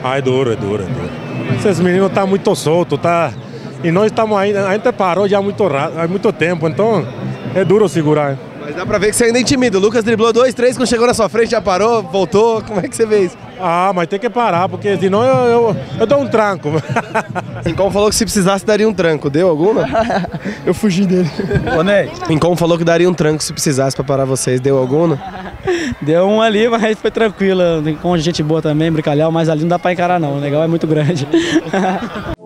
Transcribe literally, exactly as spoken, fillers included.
Ah, é duro, é duro, é duro. Esses meninos estão muito soltos, tá? E nós estamos ainda, a gente parou já há muito, há muito tempo, então é duro segurar. Mas dá pra ver que você ainda é intimida. O Lucas driblou dois, três, quando chegou na sua frente já parou, voltou. Como é que você vê isso? Ah, mas tem que parar, porque senão eu, eu, eu dou um tranco. Rincon falou que se precisasse daria um tranco. Deu alguma? Eu fugi dele. Ô, Ney. Rincon falou que daria um tranco se precisasse pra parar vocês. Deu alguma? Deu um ali, mas foi tranquilo. Com gente boa também, brincalhão, mas ali não dá pra encarar não. O negócio é muito grande.